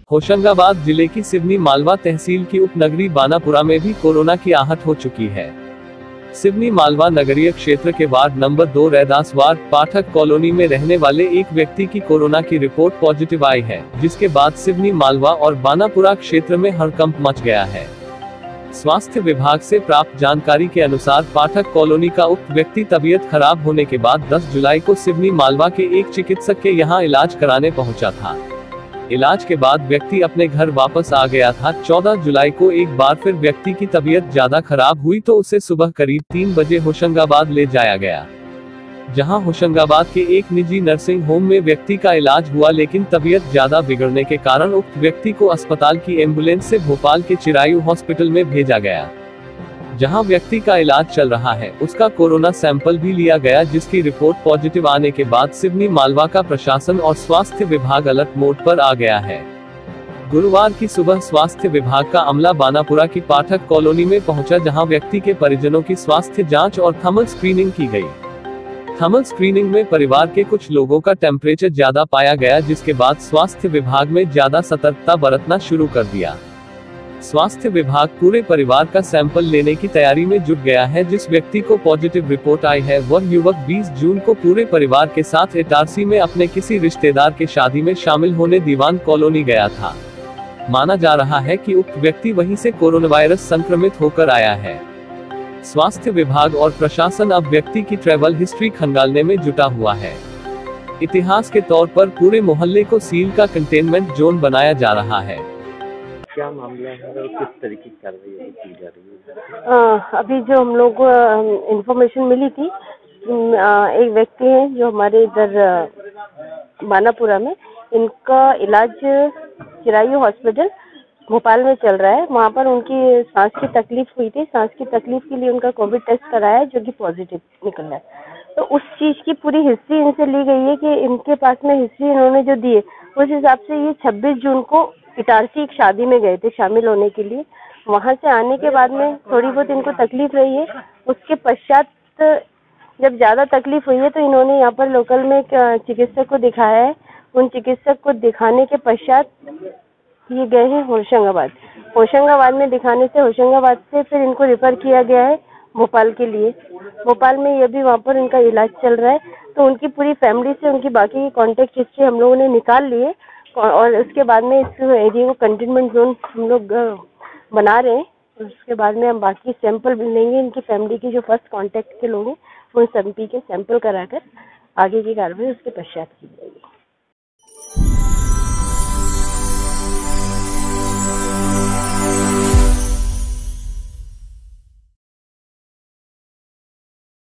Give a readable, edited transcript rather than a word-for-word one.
होशंगाबाद जिले की सिवनी मालवा तहसील की उपनगरी बानापुरा में भी कोरोना की आहट हो चुकी है। सिवनी मालवा नगरीय क्षेत्र के ward number 2 Raidas ward Pathak colony में रहने वाले एक व्यक्ति की कोरोना की रिपोर्ट पॉजिटिव आई है, जिसके बाद सिवनी मालवा और बानापुरा क्षेत्र में हड़कंप मच गया है। स्वास्थ्य विभाग से प्राप्त जानकारी के अनुसार पाठक कॉलोनी का उक्त व्यक्ति तबीयत खराब होने के बाद 10 जुलाई को सिवनी मालवा के एक चिकित्सक के यहां इलाज कराने पहुंचा था। इलाज के बाद व्यक्ति अपने घर वापस आ गया था। 14 जुलाई को एक बार फिर व्यक्ति की तबीयत ज्यादा खराब हुई तो उसे सुबह करीब 3 बजे होशंगाबाद ले जाया गया, जहां होशंगाबाद के एक निजी नर्सिंग होम में व्यक्ति का इलाज हुआ, लेकिन तबीयत ज्यादा बिगड़ने के कारण उक्त व्यक्ति को अस्पताल की एम्बुलेंस से भोपाल के चिरायू हॉस्पिटल में भेजा गया, जहां व्यक्ति का इलाज चल रहा है। उसका कोरोना सैंपल भी लिया गया, जिसकी रिपोर्ट पॉजिटिव आने के बाद सिवनी मालवा का प्रशासन और स्वास्थ्य विभाग अलर्ट मोड पर आ गया है। गुरुवार की सुबह स्वास्थ्य विभाग का अमला बानापुरा की पाठक कॉलोनी में पहुंचा, जहां व्यक्ति के परिजनों की स्वास्थ्य जांच और थर्मल स्क्रीनिंग की गई। थर्मल स्क्रीनिंग में परिवार के कुछ लोगों का टेम्परेचर ज्यादा पाया गया, जिसके बाद स्वास्थ्य विभाग में ज्यादा सतर्कता बरतना शुरू कर दिया। स्वास्थ्य विभाग पूरे परिवार का सैंपल लेने की तैयारी में जुट गया है। जिस व्यक्ति को पॉजिटिव रिपोर्ट आई है वह युवक 20 जून को पूरे परिवार के साथ इटारसी में अपने किसी रिश्तेदार के शादी में शामिल होने दीवान कॉलोनी गया था। माना जा रहा है कि उक्त व्यक्ति वहीं से कोरोना वायरस संक्रमित होकर आया है। स्वास्थ्य विभाग और प्रशासन अब व्यक्ति की ट्रैवल हिस्ट्री खंगालने में जुटा हुआ है। इतिहास के तौर पर पूरे मोहल्ले को सील का कंटेनमेंट जोन बनाया जा रहा है। क्या मामला है और किस तरीके की कार्रवाई की जा रही है? अभी जो हम लोग को इन्फॉर्मेशन मिली थी, एक व्यक्ति है जो हमारे इधर बानापुरा में, इनका इलाज चिरायू हॉस्पिटल भोपाल में चल रहा है। वहाँ पर उनकी सांस की तकलीफ हुई थी। सांस की तकलीफ के लिए उनका कोविड टेस्ट कराया है, जो कि पॉजिटिव निकल रहा है। तो उस चीज़ की पूरी हिस्ट्री इनसे ली गई है कि इनके पास में हिस्ट्री इन्होंने जो दी है उस हिसाब से ये 26 जून को इटारसी एक शादी में गए थे शामिल होने के लिए। वहां से आने के बाद में थोड़ी बहुत इनको तकलीफ रही है। उसके पश्चात जब ज़्यादा तकलीफ हुई है तो इन्होंने यहाँ पर लोकल में एक चिकित्सक को दिखाया है। उन चिकित्सक को दिखाने के पश्चात ये गए हैं होशंगाबाद। होशंगाबाद में दिखाने से होशंगाबाद से फिर इनको रेफर किया गया है भोपाल के लिए। भोपाल में ये भी वहाँ पर इनका इलाज चल रहा है। तो उनकी पूरी फैमिली से उनकी बाकी की कॉन्टेक्ट हिस्ट्री हम लोगों ने निकाल ली है और उसके बाद में इस एरिया को कंटेनमेंट जोन हम लोग बना रहे हैं। उसके बाद में हम बाकी सैंपल भी लेंगे। इनकी फैमिली के जो फर्स्ट कांटेक्ट के लोग हैं उन सभी के सैंपल कराकर आगे की कार्रवाई उसके पश्चात की जाएगी।